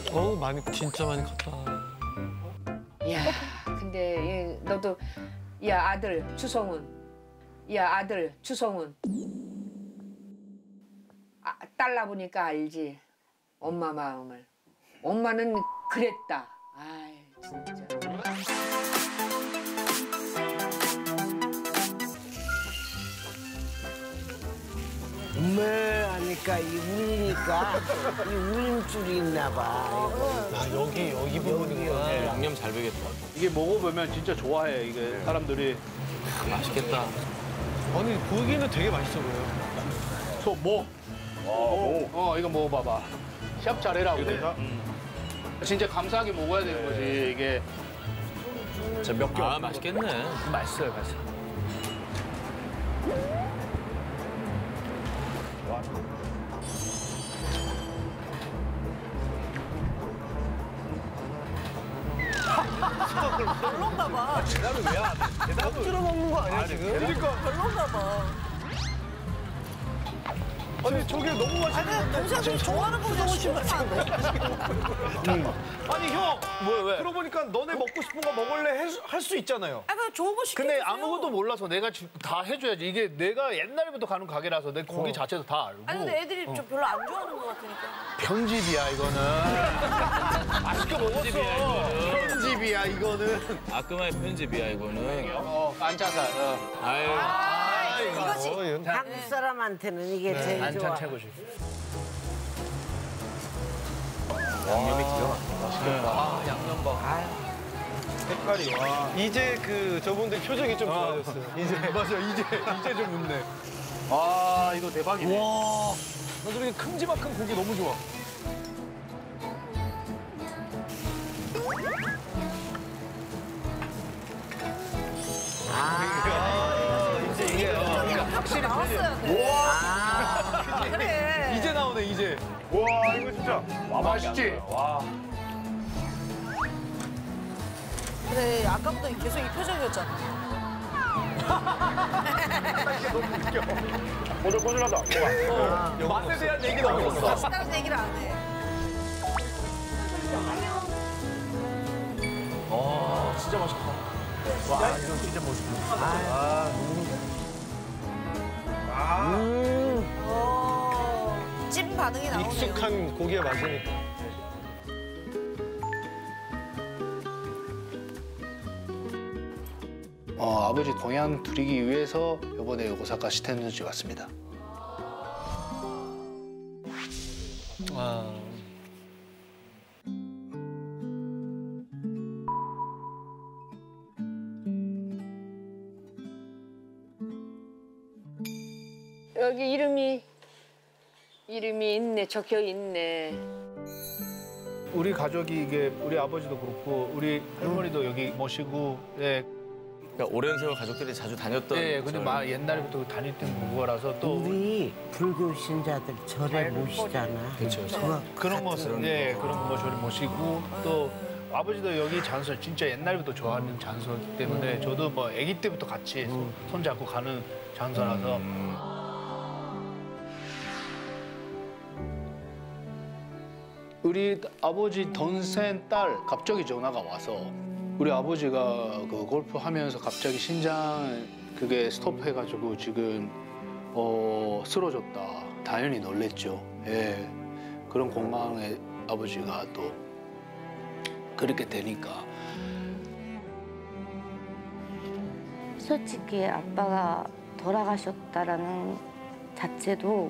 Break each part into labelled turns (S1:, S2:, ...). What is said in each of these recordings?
S1: 진짜 많이 컸다.
S2: 야, 근데 너도 야 아들 주성훈, 딸 낳으니까 알지 엄마 마음을. 엄마는 그랬다. 아이 진짜.
S3: 엄마 하니까 이 울리니까 이 울음줄이 있나 봐.
S1: 아, 여기 부분이구나. 양념 잘 배겠다.
S4: 이게 먹어보면 진짜 좋아해, 이게 사람들이.
S1: 맛있겠다. 아니, 보기는 되게 맛있어 보여.
S4: 이거 먹어봐봐. 시합 잘해라, 그래. 진짜 감사하게 먹어야 되는 거지, 이게.
S1: 진짜 몇 개. 아, 맛있겠네.
S4: 맛있어요, 맛있어.
S5: 별론가 봐.
S1: 대답을 왜 안 해? 대답을 들어 먹는 거 아니야, 지금?
S5: 그러니까 별론가 봐.
S1: 아니, 저게 너무 맛있는
S5: 아니, 동생들이 좋아하는 거 그냥 시키면 안 돼?
S1: 아니, 형! 왜? 그러고 보니까 너네 먹고 싶은 거 먹을래 할 수 있잖아요.
S5: 아, 그냥 좋은 거 시키면
S4: 근데 아무것도 몰라서 내가 다 해줘야지. 이게 내가 옛날부터 가는 가게라서 내 고기 자체도 다 알고.
S5: 아니, 근데 애들이 좀 별로 안 좋아하는 거 같으니까.
S4: 편집이야, 이거는. 맛있게 먹었어. 편집이야, 이거는.
S6: 아끔의 편집이야 이거는.
S4: 깐짜살.
S6: 아유.
S5: 이거지.
S3: 한국 사람한테는 이게 제일
S4: 반찬
S3: 좋아.
S4: 최고지.
S6: 양념이 기가 막혀.
S4: 맛있겠다.
S1: 아, 양념 봐. 색깔이, 와. 이제 저분들 표정이 좀 좋아졌어요. 맞아, 이제 좀 웃네.
S4: 아, 이거 대박이네.
S1: 와. 나 저렇게 큼지막한 고기 너무 좋아. 이제 이게
S5: 확실히 나왔어야 돼.
S1: 와.
S5: 그래.
S1: 이제 나오네, 이제.
S4: 와, 이거 진짜. 와, 맛있지? 와.
S5: 그래, 아까부터 계속 이 표정이었잖아.
S4: 꼬들꼬들하다.
S1: 맛에 대한 얘기는 없었어.
S5: 맛있다는 얘기를 안 해.
S1: 진짜 맛있다.
S4: 와, 이거 진짜 멋있다.
S5: 찜 반응이 나오네요.
S1: 익숙한 고기의 맛이니까.
S4: 아버지 동양 드리기 위해서 이번에 오사카 시텐전지 왔습니다.
S2: 여기 이름이 있네. 적혀 있네.
S4: 우리 가족이 이게 우리 아버지도 그렇고 우리 할머니도 여기 모시고 예.
S6: 그러니까 오랜 세월 가족들이 자주 다녔던.
S4: 예, 근데 막 옛날부터 다녔던 거라서 또
S3: 우리 불교 신자들 절에 모시잖아.
S4: 그렇죠.
S3: 그거
S4: 그런 거
S3: 같은
S4: 예, 그런 거 저를 모시고 또 아버지도 여기 장소 진짜 옛날부터 좋아하는 장소이기 때문에 저도 뭐 아기 때부터 같이 손잡고 가는 장소라서 우리 아버지 동생 딸 갑자기 전화가 와서 우리 아버지가 그 골프 하면서 갑자기 심장 그게 스톱해가지고 지금 쓰러졌다. 당연히 놀랬죠. 예, 그런 공황에 아버지가 또 그렇게 되니까.
S7: 솔직히 아빠가 돌아가셨다라는 자체도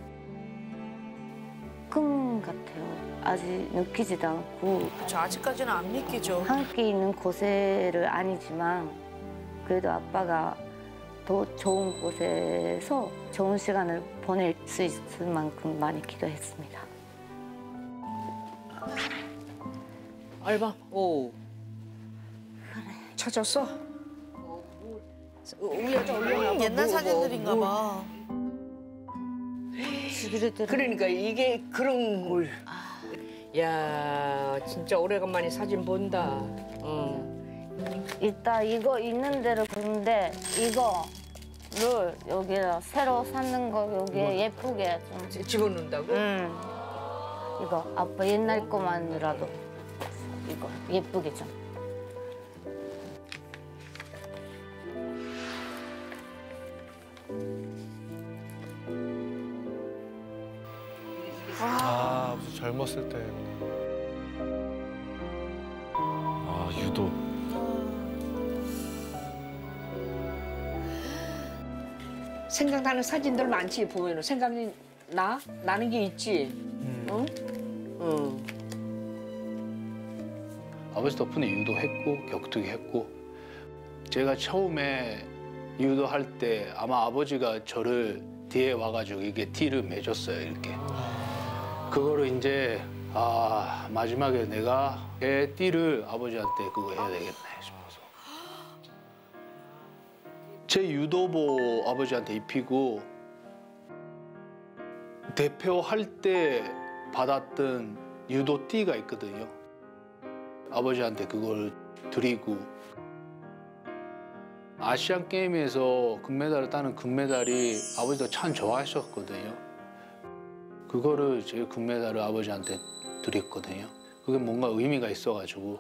S7: 꿈 같아요. 아직 느끼지도 않고
S5: 저 아직까지는 안 믿기죠.
S7: 함께 있는 곳에를 아니지만 그래도 아빠가 더 좋은 곳에서 좋은 시간을 보낼 수 있을 만큼 많이 기도했습니다.
S2: 알바. 오. 찾았어? 올려놔봐.
S5: 옛날 사진들인가 봐.
S2: 그러니까 이게 그런 걸. 야, 진짜 오래간만에 사진 본다.
S7: 일단 이거 있는 대로 보는데 이거를 여기다 새로 사는 거 여기에 예쁘게 좀
S2: 집어넣는다고?
S7: 이거 아빠 옛날 거만이라도 이거 예쁘게 좀.
S1: 아, 아버지 젊었을 때.
S6: 아, 유도.
S2: 생각나는 사진들 많지 보면은 생각이 나는 게 있지. 응? 응.
S4: 아버지 덕분에 유도했고 격투기 했고 제가 처음에 유도할 때 아마 아버지가 저를 뒤에 와가지고 이게 티를 매줬어요 이렇게. 그거를 이제 마지막에 내가 제 띠를 아버지한테 그거 해야 되겠네 싶어서 제 유도복 아버지한테 입히고 대표할 때 받았던 유도띠가 있거든요. 아버지한테 그걸 드리고 아시안 게임에서 금메달을 따는 금메달이 아버지도 참 좋아하셨거든요. 그거를 제 금메달을 아버지한테 드렸거든요. 그게 뭔가 의미가 있어가지고.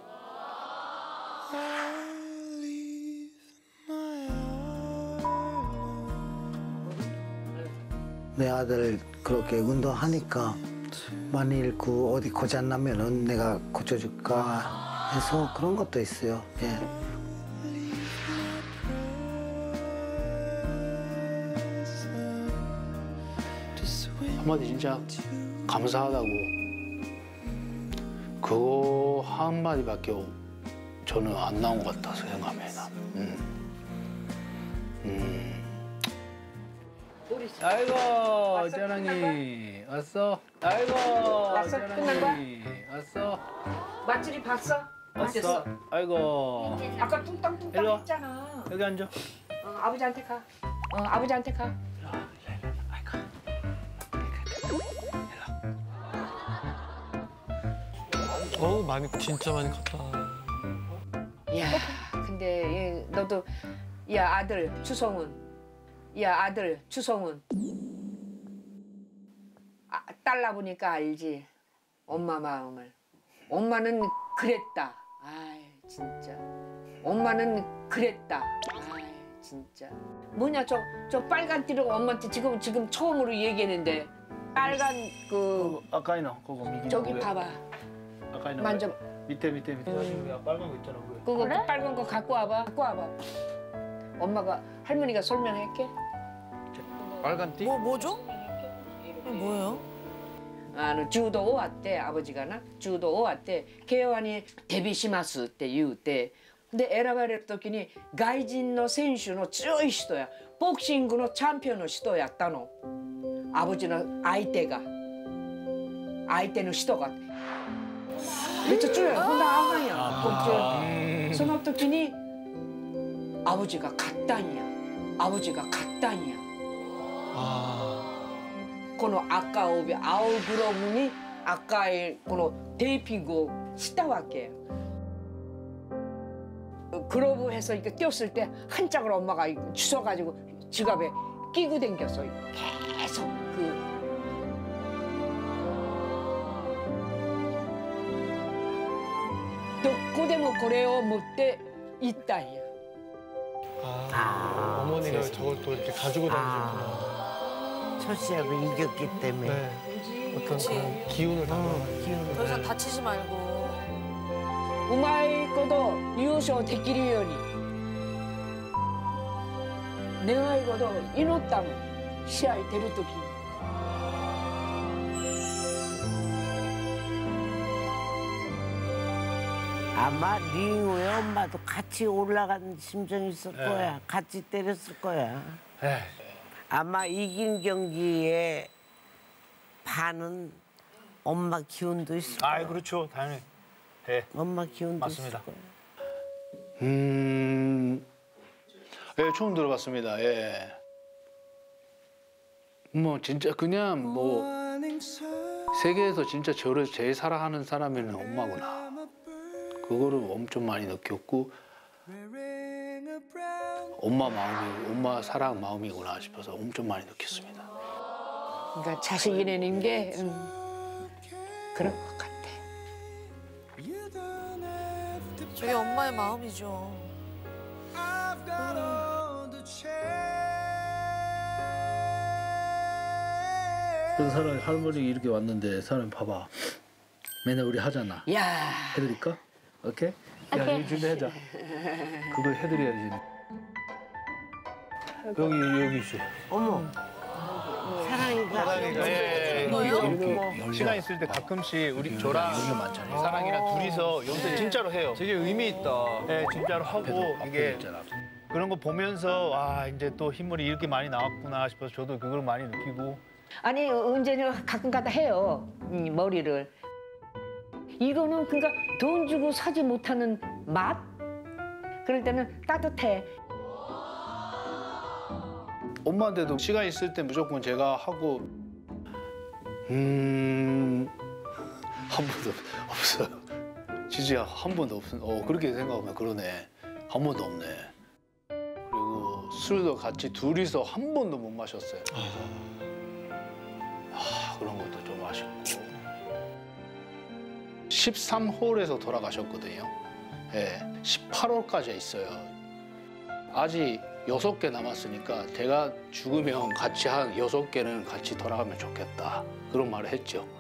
S8: 내 아들 그렇게 운동하니까 만일 그 어디 고장 나면은 내가 고쳐줄까 해서 그런 것도 있어요. 예.
S4: 한마디 진짜 감사하다고 그거 한마디밖에 저는 안 나온 것 같아서 생각합니다. 아이고 짜랑이 왔어. 아이고
S2: 왔어? 끝난 거야?
S4: 왔어.
S2: 맛집이 봤어? 어땠어?
S4: 아이고
S2: 아까
S4: 일로
S2: 뚱땅뚱땅
S4: 와.
S2: 했잖아.
S4: 여기 앉아.
S2: 아버지한테 가. 아버지한테 가.
S1: 많이 진짜 많이 컸다.
S2: 야, 근데 너도 야 아들 추성훈, 야 아들 추성훈, 딸 낳으니까 알지. 엄마 마음을. 엄마는 그랬다. 아이 진짜. 엄마는 그랬다. 아이 진짜. 뭐냐 저 빨간 띠를 엄마한테 지금 처음으로 얘기했는데 빨간 그
S4: 아까 이너 그거 미기.
S2: 저기 봐봐.
S4: 아까 이너.
S2: 만져.
S4: 밑에. 빨간 거 있잖아.
S2: 그거 빨간 거 갖고 와봐. 엄마가 할머니가 설명할게.
S6: 빨간 띠?
S5: 뭐죠? 뭐예요?
S2: 주도 왔대 아버지가 나 주도 왔대ケイワに デビューしますって言うてで選ばれる時に外人の選手の強い人やボクシングのチャンピオンの人やったのアボジの相手の人がめっちゃ強いほんとあかんやんその時にアボジが勝ったんやこの赤帯青グローブに赤いこのテーピングをしたわけ. 글러브 해서 이렇게 띄었을 때 한 짝을 엄마가 주워가지고 지갑에 끼고 댕겼어. 계속どこでもこれを持って行ったんや.
S1: 어머니가 저걸 또 이렇게 가지고 다니셨구나.
S3: 첫 시합을 이겼기 때문에.
S1: 네. 어떤
S5: 그치.
S1: 그런 기운을 담아.
S5: 더 이상 다치지 말고.
S2: うまいこと優勝できるように願い事を祈ったの試合出る時に
S3: 아마 링 위에 엄마도 같이 올라간 심정이 있을 거야. 같이 때렸을 거야. 아마 이긴 경기에 반은 엄마 기운도 있을 거야.
S4: 그렇죠. 당연히.
S3: 엄마 기운도
S4: 맞습니다.
S3: 있을 거야.
S4: 예, 처음 들어봤습니다. 예. 뭐 진짜 그냥 뭐 세계에서 진짜 저를 제일 사랑하는 사람은 엄마구나. 그거를 엄청 많이 느꼈고 엄마 사랑 마음이구나 싶어서 엄청 많이 느꼈습니다.
S2: 그러니까 자식이 내는 게 그런 것 같아.
S5: 저게 엄마의 마음이죠.
S9: 그런 사람이 할머니 이렇게 왔는데 사람 봐봐. 맨날 우리 하잖아.
S2: 야,
S9: 해드릴까? 오케이? 야, 이거 준비하자. 그거 해드려야지. 여기 있어.
S1: 사랑이가 예,
S5: 이거요?
S1: 시간 있을 때 가끔씩 우리 저랑 사랑이랑 둘이서 연습 진짜로 해요.
S6: 되게 의미 있다.
S1: 네, 진짜로 하고 이게
S9: 있잖아.
S1: 그런 거 보면서 와 이제 또 흰머리 이렇게 많이 나왔구나 싶어서 저도 그걸 많이 느끼고.
S2: 아니 은재는 가끔가다 해요. 머리를. 이거는 그러니까 돈 주고 사지 못하는 맛? 그럴 때는 따뜻해.
S4: 엄마한테도 시간 있을 때 무조건 제가 하고 한 번도 없어요. 진짜 한 번도 없어. 그렇게 생각하면 그러네. 한 번도 없네. 그리고 술도 같이 둘이서 한 번도 못 마셨어요. 그런 것도 좀 아쉽고. 13홀에서 돌아가셨거든요. 예, 18홀까지 있어요. 아직 6개 남았으니까 제가 죽으면 같이 한 6개는 같이 돌아가면 좋겠다. 그런 말을 했죠.